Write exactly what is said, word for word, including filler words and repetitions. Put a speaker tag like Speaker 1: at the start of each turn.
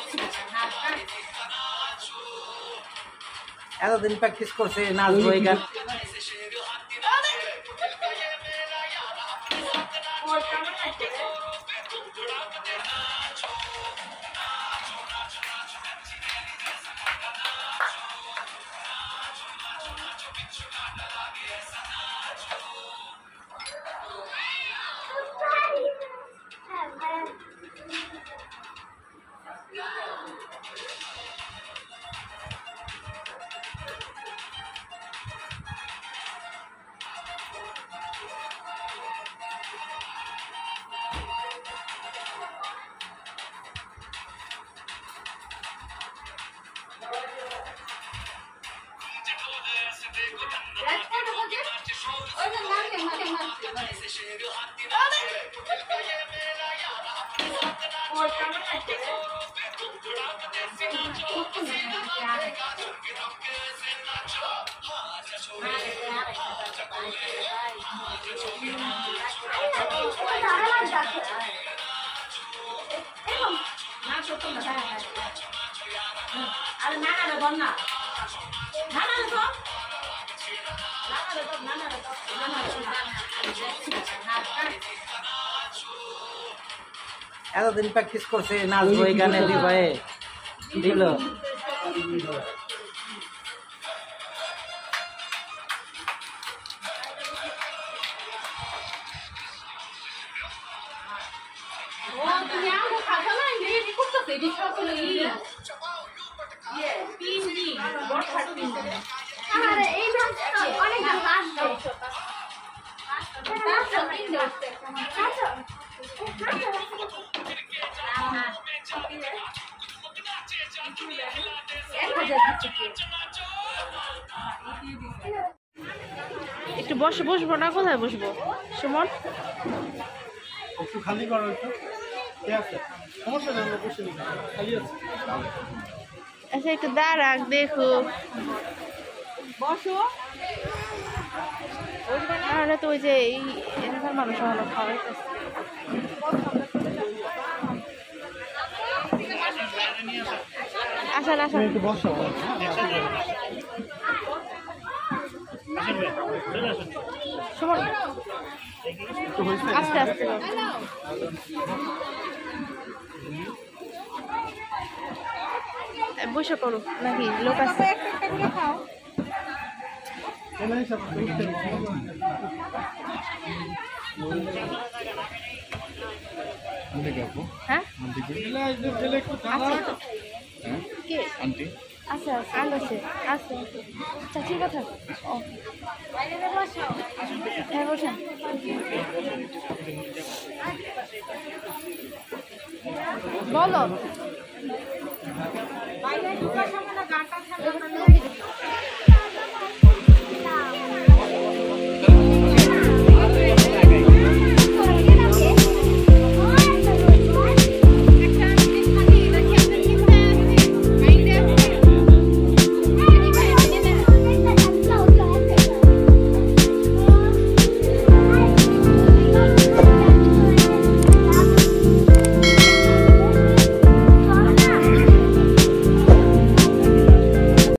Speaker 1: এতদিন প্র্যাকটিস করছে নাচবো এই গান। এতদিন প্র্যাকটিস করছে নাচবো এই গানে দুই ভাই দিল।
Speaker 2: একটু বসে বসবো না, কোথায় বসবো সুমন?
Speaker 3: একটু খালি করো, একটু সমস্যা নেই, বসে নি খালি আছে।
Speaker 2: আচ্ছা একটু দাঁড়াক, দেখো বসো। তাহলে তো ওই যে এই এলাকার মানুষ হলো খাওয়াইতেছে। আসেন আসেন,
Speaker 3: একটু বসো।
Speaker 2: সুমন আস্তে আস্তে বসে করো নাকি লোক আছে? হ্যাঁ কে আচ্ছা আলো আছে আচ্ছা আচ্ছা ঠিক আছে। ও হ্যাঁ বসেন। বলো